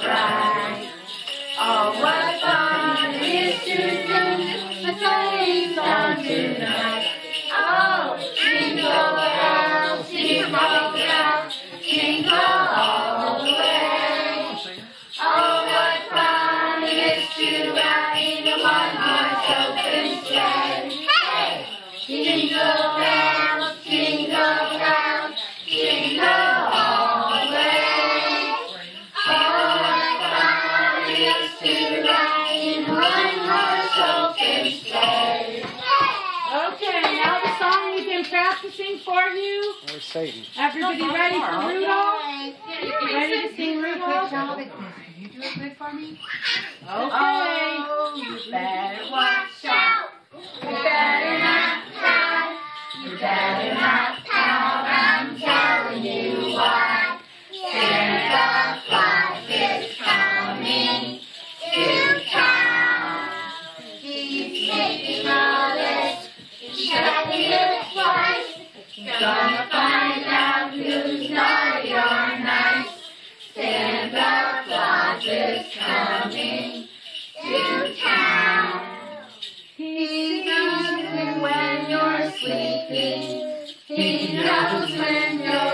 ride. Oh, what fun it is to sing a sleigh song tonight. Oh, jingle bells, jingle bells, jingle all the way. Oh, what fun it is to ride in a one-horse open sleigh. Hey! Jingle bells, jingle bells, jingle all the way. Oh, what fun it is to ride in a one-horse open sleigh. Okay, now the song we've been practicing for you. Where's Satan? Everybody ready for Rudolph? Ready to sing Rudolph? Can you do it good for me? Okay. Oh, you better watch out. You better not cry. You better not pout. I'm telling you why. Santa Claus is coming to town. He's making a list. He's checking it twice. He's gonna find out who's naughty or nice. Santa Claus is coming to town. He knows when you're sleeping. He knows when you're